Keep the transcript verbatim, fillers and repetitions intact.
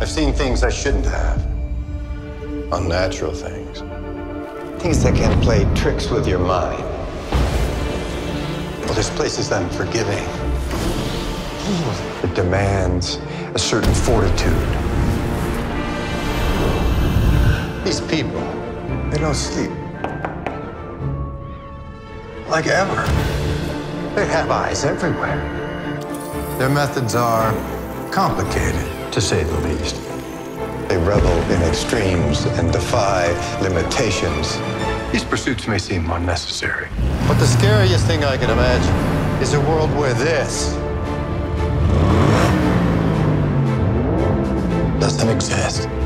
I've seen things I shouldn't have. Unnatural things. Things that can play tricks with your mind. Well, this place is unforgiving. It demands a certain fortitude. These people, they don't sleep. Like ever. They have eyes everywhere. Their methods are complicated, to say the least. They revel in extremes and defy limitations. These pursuits may seem unnecessary. But the scariest thing I can imagine is a world where this doesn't exist.